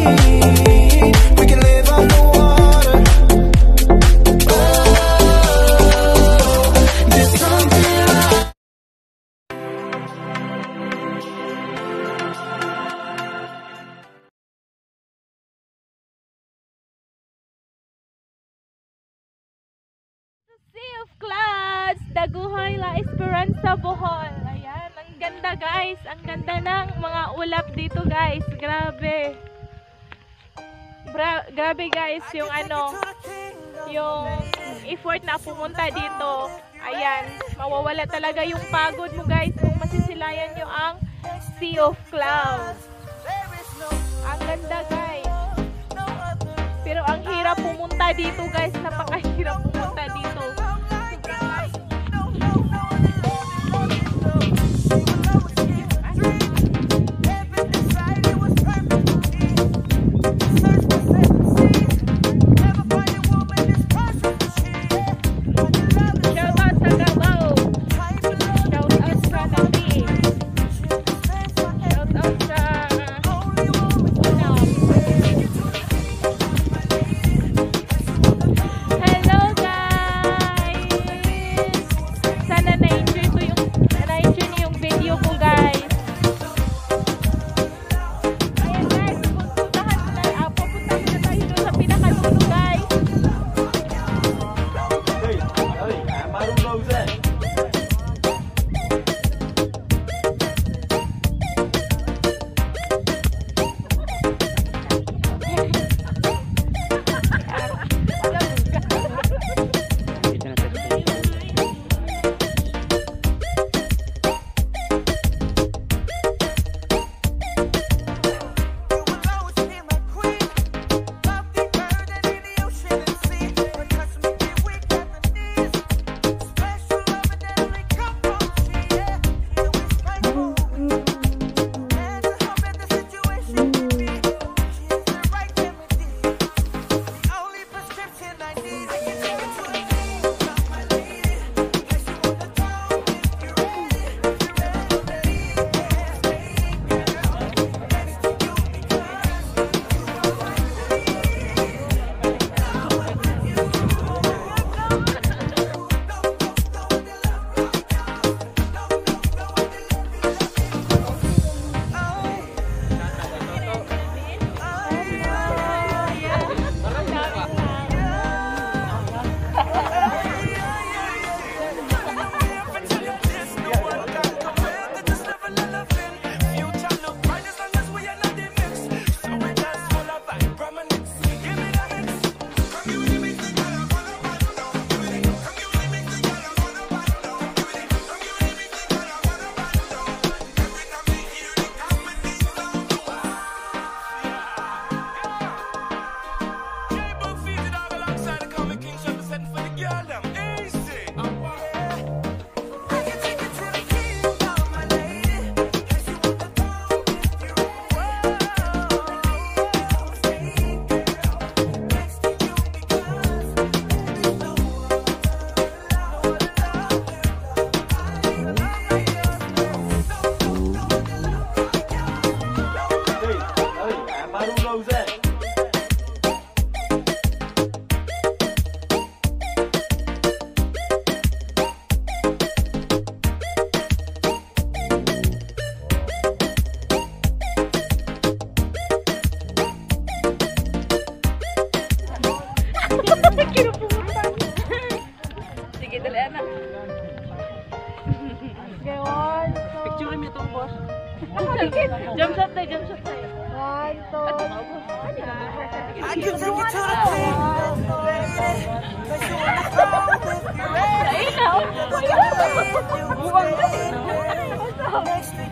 We can live on the water. Oh, there's something about Sea of Clouds, Daguhoy La Esperanza, Bohol. Ayan, ang ganda guys. Ang ganda ng mga ulap dito guys. Grabe. Grabe guys, yung yung effort na pumunta dito. Ayan, mawawala talaga yung pagod mo guys kung masisilayan nyo ang Sea of Clouds. Ang ganda guys. Pero ang hirap pumunta dito guys. Napakahirap pumunta dito. Sige, dali anak. Gayon. Picture mo itong boss. Jump shot tayo, jump shot tayo. 1, 2, I can bring you to the king. Ikaw. Next to